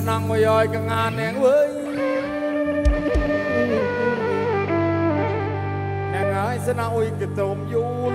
นองมวยอยกับงานแหงเว้ยแหงไอ้สนาอุยกระตมยูน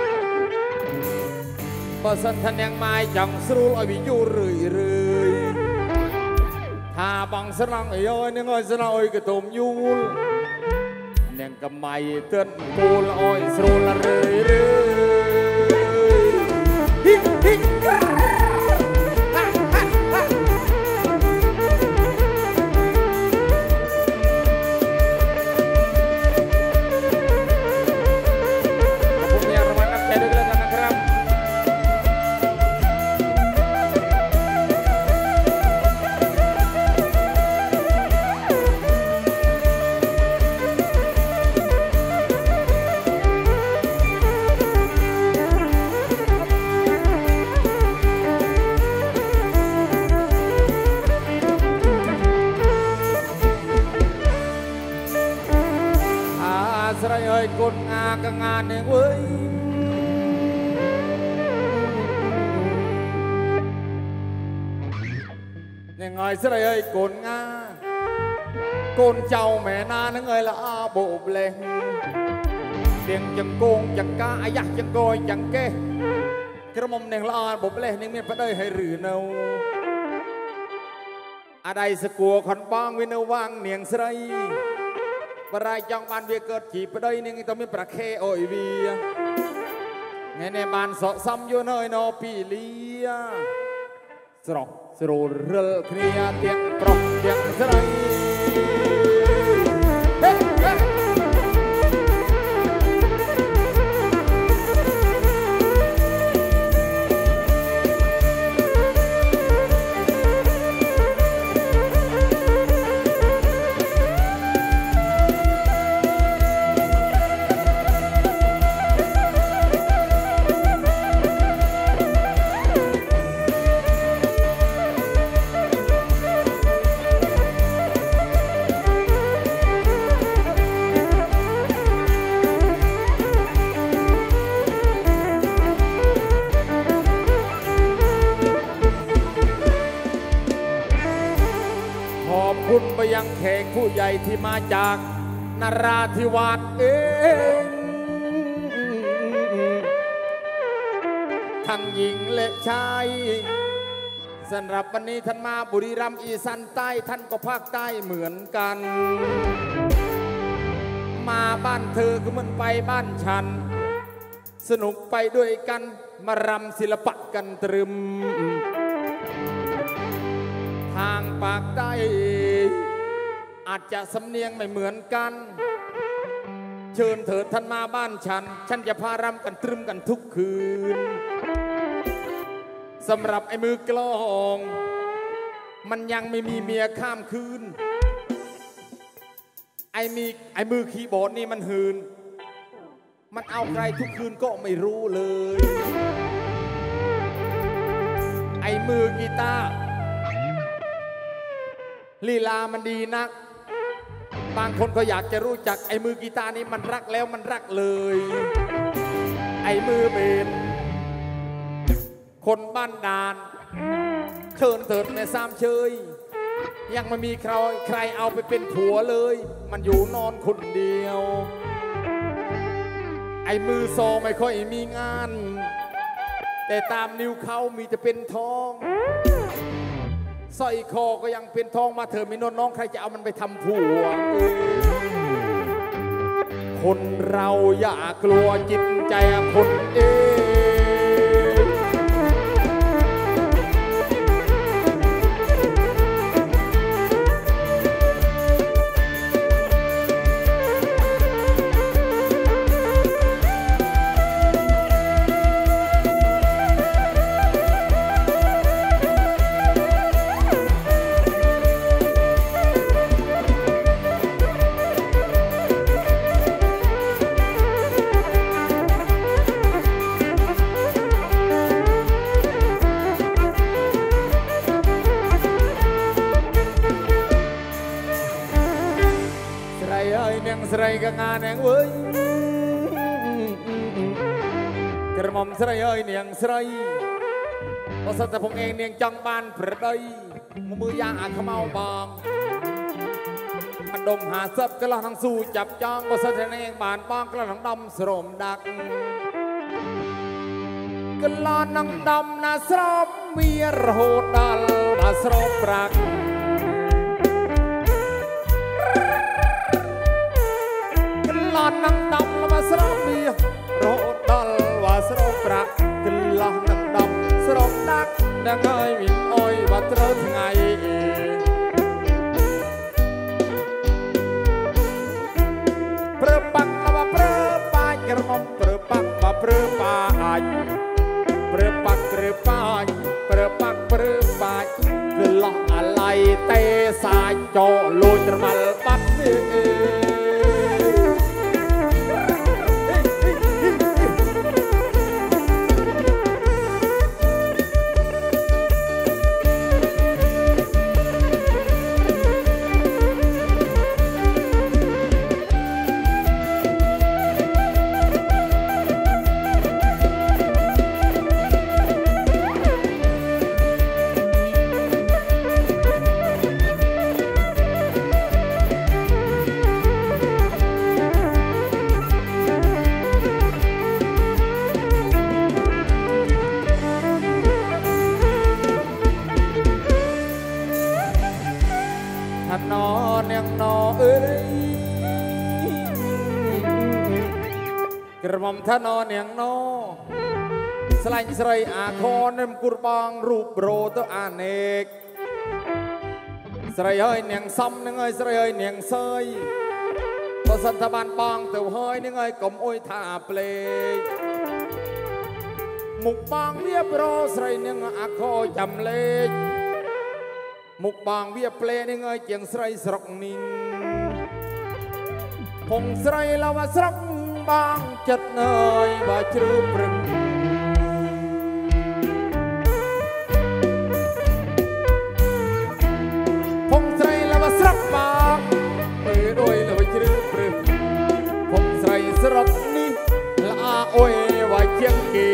พอสันทันยังไม่จังสรู้ไอ้วิยูรื่อยถ้าบังสนองไอ้ย้อยเนี่ยไอ้สนาอุยกระตมยูนแหงกับไม่เตือนกูละอ้อยสรู้ละเรื่อยคนงากับงานเนี่ยเว้ยยังไงสิเอ้ยคนงาคนเจ้าแม่นานั่งเอ้ยละอาโบกเล่งเตียงจังโกงจังกาอายักจังโกยจังเก้กระมมเน่งละอาโบกเล่งนี่มีพระได้ให้หรือเนาอะไรสกัวขอนบ้างวินวังเนียงใส่บรายจังบ้านเวียเกิดจีบไปได้นี่ต้องมีประเคโอยเวียไงในบ้านสอซ้ำอยู่น้อยนอปีเลียสรอกสโรเรือเคลียเตียงปรอกเตียงใส่ไปยังแขกผู้ใหญ่ที่มาจากนราธิวาสเองทั้งหญิงและชายสำหรับวันนี้ท่านมาบุรีรัมย์อีสานใต้ท่านก็ภาคใต้เหมือนกันมาบ้านเธอก็เหมือนไปบ้านฉันสนุกไปด้วยกันมารำศิลปะกันตรึมทางปากใต้อาจจะสำเนียงไม่เหมือนกันเชิญเถิดท่านมาบ้านฉันจะพารำกันตรึมกันทุกคืนสำหรับไอ้มือกลองมันยังไม่มีเมียข้ามคืนไอ้มือคีย์บอร์ดนี่มันหืนมันเอาใครทุกคืนก็ไม่รู้เลยไอ้มือกีตาร์ลีลามันดีนักบางคนก็อยากจะรู้จักไอ้มือกีตาร์นี้มันรักแล้วมันรักเลยไอ้มือเบสคนบ้านดานเชิญเถิดแม่สามเชยยังไม่มีใครเอาไปเป็นผัวเลยมันอยู่นอนคนเดียวไอ้มือโซไม่ค่อยมีงานแต่ตามนิ้วเขามีแต่เป็นทองสร้อยคอก็ยังเป็นทองมาเถอะมีน้องใครจะเอามันไปทำผัวคนเราอย่ากลัวจิตใจคนเองสไรกับงานแหงเว้ยกระหม่อมสไรเอ้ยเนียงสไรพอสัตว์พงเองเนียงจังบ้านประเดยมือยางอาขมเอาบองอันดมหาเซบก็ลองทั้งสู้จับจ้องบนเสถียรเองบานบ้องก็ลองทั้งดำสรมดักก็ลองทั้งดำนาสรมเมียรโหดดัลมาสรมรักก็ลองทั้งดำมาสรมเมียโหดดัลว่าสรมรักก็ลองทั้งดำสรมดักดังไงวินอ้อยว่าเจอไงเปรปักมาเปรปายกระมอมเปรปักมาเปรปายเปรปักเปรปายเปรปักเปรปายคือหลอกอะไรเตะสายโจลุยตระมัลปัดนอนยังนอเอ้ยกระหม่อมท่านอนยังนอสลายสลายอาคอนเนมกุรบองรูปโรตัวอาเนกสลายเฮ้ยเนียงซ้ำนึงเอ้ยสลายเฮ้ยเนียงเซยพอสันทบานบองตัวเฮ้ยนึงเอ้ยกลมอ้อยท่าเปลยมุกบองเวียบโรสลายนึงอาคอจำเลกมุกบางเวียเปลนี่ไงเจียงใส่สรกนิงพงใส่ละว่าสรกบางจัดเนยบาจืบรึงพงใส่ละว่าสรกบางเปิดโอยละว่าจืบรึงพงใส่สรกนี่ละโอยว่าเจียงกี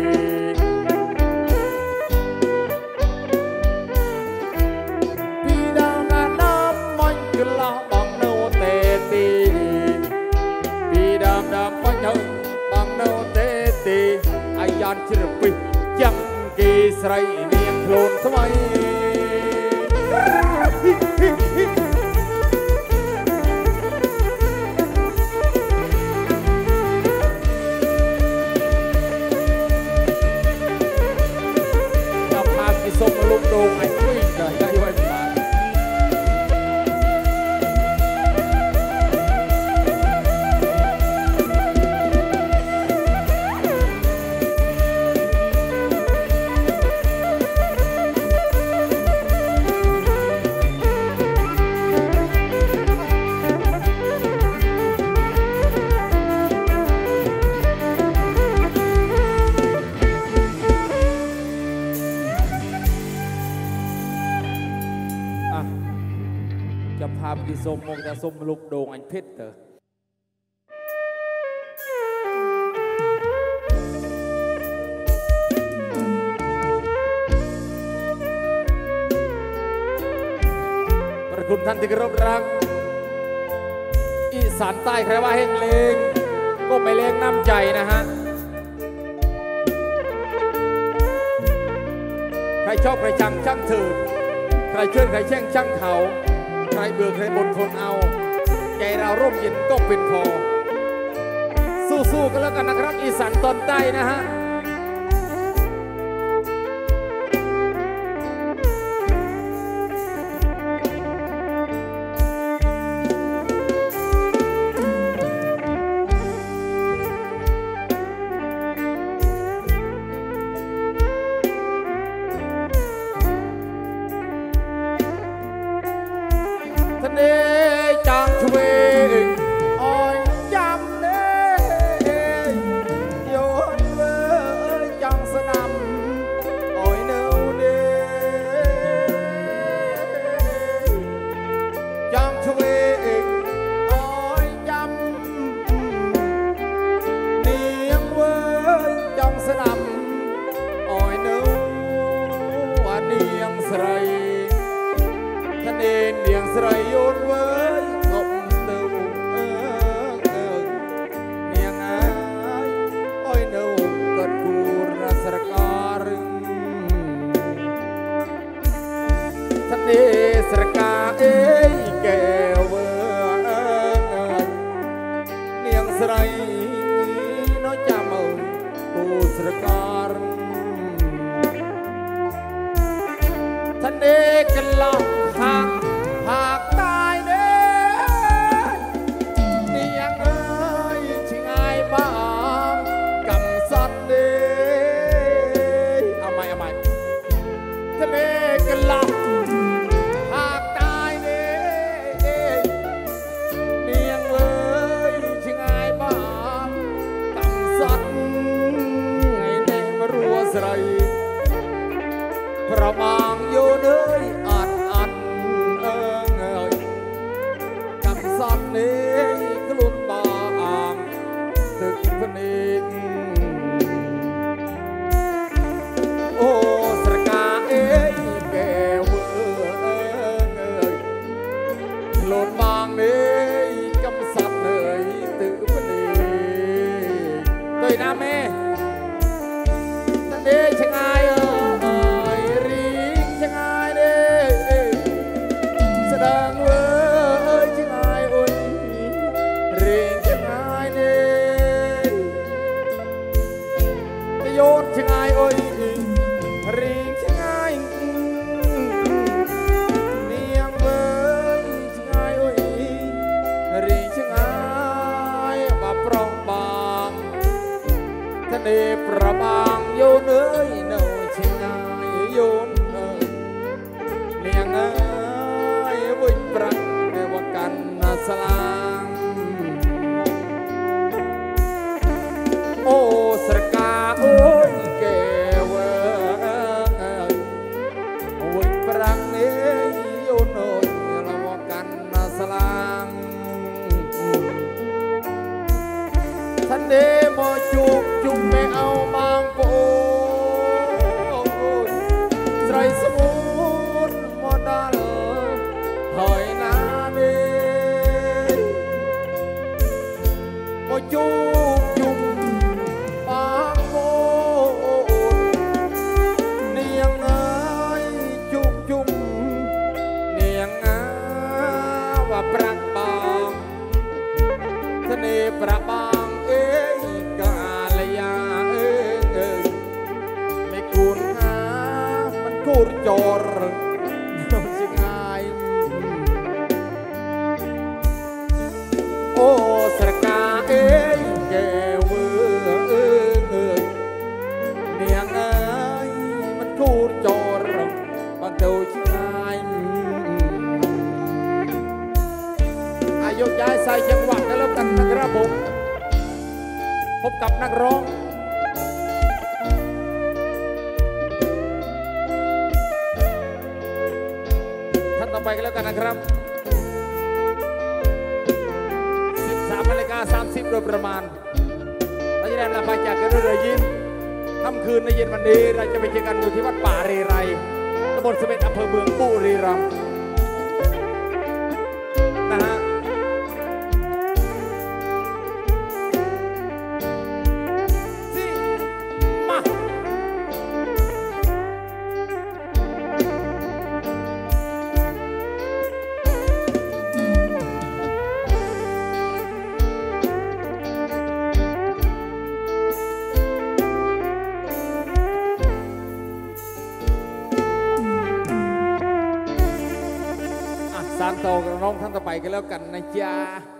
ยันชิรปิยังกีสไรเนียงโคลนสมัยจะพากิสมลุกโดงไอ้กุ้ยจะได้ไว้บ้านจะพาไปสมมงจะสมลุกโดงอันเพชรเถอะประคุณท่านที่เคารพรักอีสานใต้ใครว่าเฮงเลงก็ไม่เลงน้ำใจนะฮะใครชอบใครชังช่างเถิดใครเชื่อใครแช่งช่างเขาใครเบื่อใครบ่นทนเอาใจเราร่มเย็นก็เป็นพอสู้ๆกันแล้วกันนะครับอีสานตอนใต้นะฮะเโยนเว้ยกบเติมเนียงไอ้อ้อยเนื้อเกิดกูรัสการึงท่านเอสรกาเอ้ยแก้วเว้ยเนียงสไรน้อยจำเอากูสรการท่านเอกลักษณ์หากตายเด้นี่ยังเอ้ยชิงไอ้บ้างกำสัตว์เด้เอาใหม่ท่านเอกลักษณ์หากตายเด้นี่ยังเอ้ยชิงไอ้บ้างกำสัตว์ไอ้เนมรัวใส่ประมังโยเนยอัดกับสันนี้กลุ่นบางตึกพนิกโอ้สระกาเอ้ยแก้วเอ้ยกลุ่นบางนี้กับสันนี้ตึกพนิกโดยน้ำเมนั่นเด้ช่างไงดังเว้ยชิงไอ้อุ่นเรียงชิงไอ้เน่โยนชิงไอ้อุ่นเรียงชิงไอ้เนียงเว้ยชิงไอ้อุ่นเรียงชิงไอ้มาปรองบางทะเลประบางโยนเอ้ยเน่าชิงไอ้โยนเนียงเอ้วิ่งปรักในวังกันสลางโอ้สระกาโอ้ยแก้ววิ่งปรักนี้โยนโอยในวังกันสลางท่านเดมอจุกไม่เอาบางโปใส่สมุนมอดัลหอยนาเดมอจุกบางโปเนียงเอ้ยจุกเนียงว่าปรักบางทะเลประบางเอ้ยกาลยาเอ้ยไม่กูนหามันกูจอรน้องชิงไอ้โอ้สระกาเอ้ยแก้วเอ้ยเนียงเอ้ยมันกูจอรบางเท่าชิงไอ้อายุย้ายใส่จังหวะกันแล้วกันนะครับผมพบกับนักร้องท่านต่อไปกันแล้วกันนะครับ 13:30 โดยประมาณเราจะได้รับมาจากกันด้วยยิ้มค่ำคืนในเย็นวันนี้เราจะไปเจอกันอยู่ที่วัดป่าเรไรตำบลเสม็ดอำเภอเมืองบุรีรัมย์นะฮะสานต่อกับน้องท่านต่อไปกันแล้วกันนะจ๊ะ